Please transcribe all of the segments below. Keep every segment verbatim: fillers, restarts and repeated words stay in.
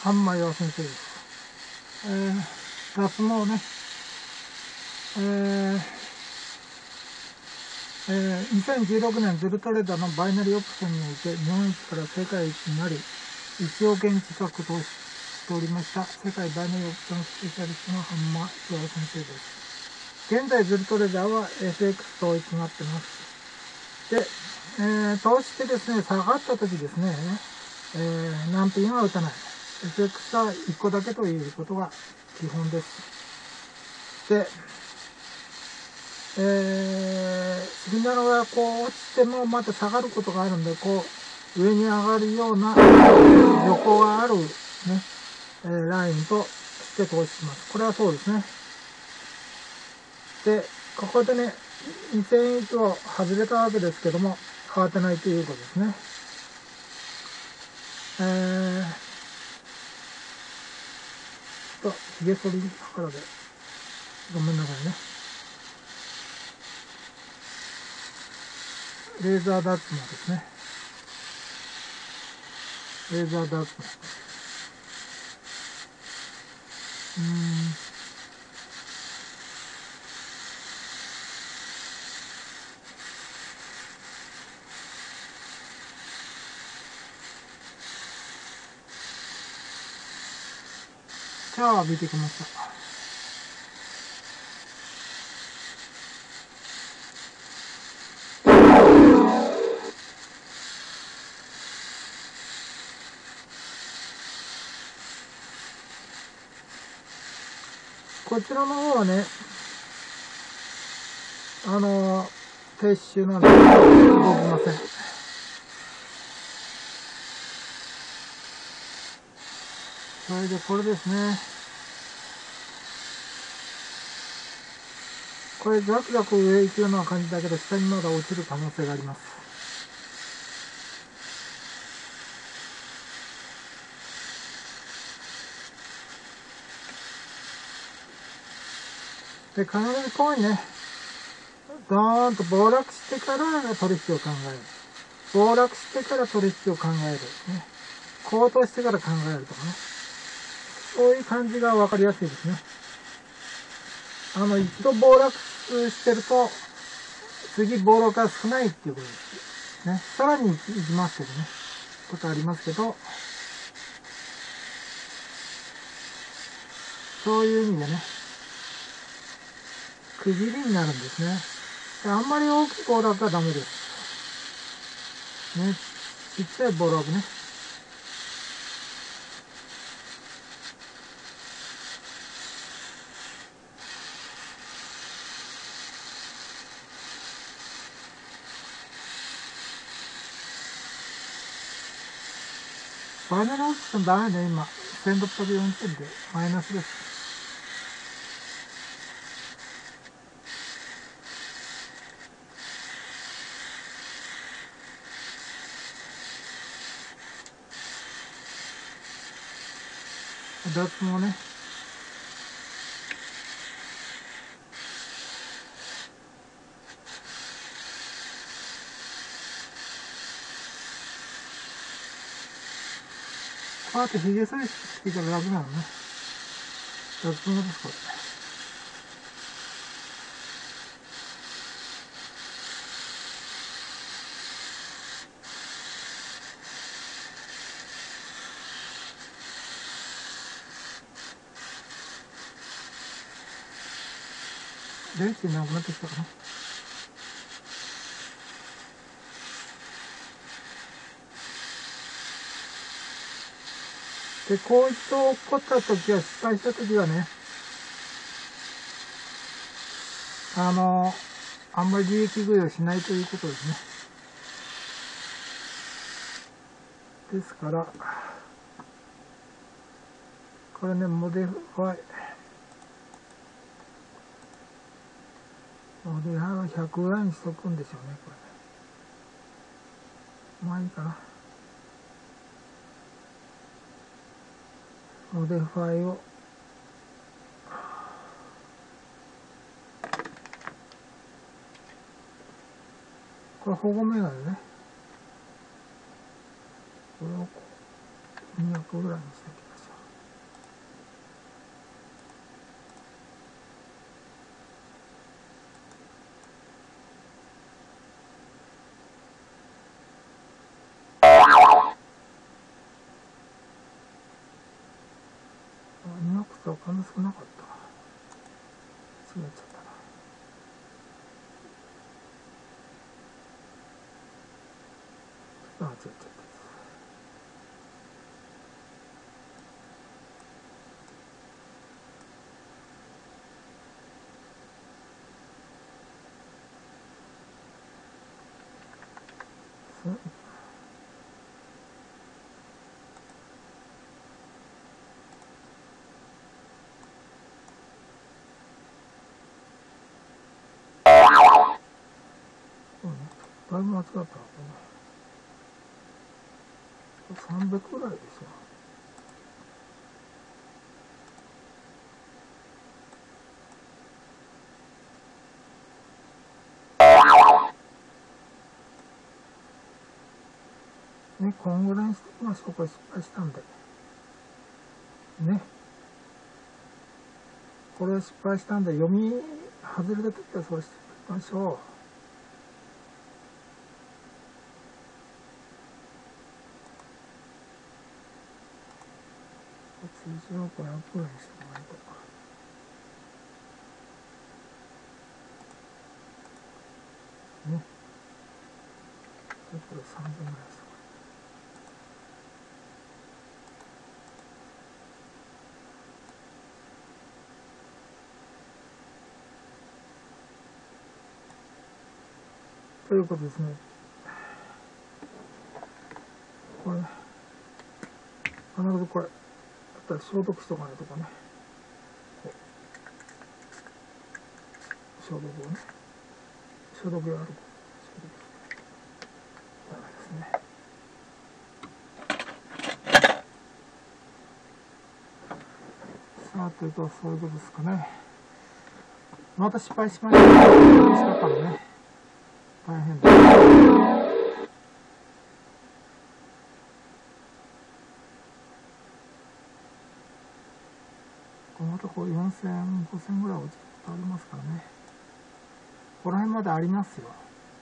安間洋先生です。えー、脱毛ね、えーえー、にせんじゅうろくねんズルトレーダーのバイナリーオプションにおいて日本一から世界一になりいちおくえん近く投資しておりました世界バイナリーオプションスペシャリストの安間洋先生です。現在ズルトレーダーは エフエックス 統一になってます。で、えー、投資ってですね、下がった時ですね、えー、難品は打たない。エフエックス はいっこだけということが基本です。で、えー、杉なのがこう落ちてもまた下がることがあるんで、こう上に上がるような横があるね、えー、ラインとして投資します。これはそうですね。で、ここでね、にせんえん以上外れたわけですけども、変わってないということですね。えー、ちょっと髭剃りだからで、ごめんなさいね。レーザー脱毛ですね。レーザー脱毛。うーん。シャワー浴びてきました。こちらの方はね、あの、撤収なんで動きません。それでこれですね。これザクザク上行くような感じだけど、下にまだ落ちる可能性があります。で、必ずこういうね、ドーンと暴落してから取引を考える。暴落してから取引を考える。ね。高騰してから考えるとかね。そういう感じが分かりやすいですね。あの、一度暴落してると、次暴落が少ないっていうことです。ね。さらに行きますけどね。ことありますけど、そういう意味でね、区切りになるんですね。あんまり大きい暴落はダメです。ね。ちっちゃい暴落ね。バイナリーオプションダメね、今。せんろっぴゃくよんてんでマイナスです。脱毛ね。こうやって髭剃りしてたら楽なのね。脱毛です、これ。電池なくなってきたかな。で、こう一度起こった時は、失敗した時はね、あの、あんまり利益食いをしないということですね。ですから、これね、モデファイ、モデファイはひゃくぐらいにしとくんでしょうね、これね。まあいいかな。モデファイを、これ保護メガネね。これをにひゃくぐらいにしておきましょう。 はこんな少なかった。違っちゃったな。あ、違っちゃった。だいぶ間違ったのかな。さんびゃくぐらいでしょ。ね、こんぐらいにしておきましょう。これ失敗したんで。ね。これ失敗したんで、読み外れたときはそうしておきましょう。通常ごひゃくぐらいにしてもらえとか。ね。これさんぶんぐらいです。ということですね。これ、必ずこれ、だったら消毒しとかないとかね。消毒をね。消毒がある。消毒ダメですね。さあ、というと、そういうことですかね。また失敗しました。したからね。大変だ。またこうよんせん、ごせんぐらい落ちてありますからね。ここら辺までありますよ。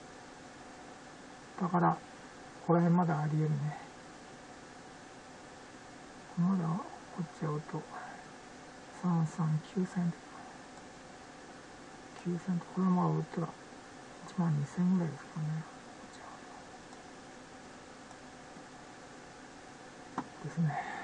だから、ここら辺まであり得るね。まだ、こっちやると、さんさんきゅうせんとか。きゅうせんと、これまあ売ったらいちまんにせんぐらいですかね。こっちはですね。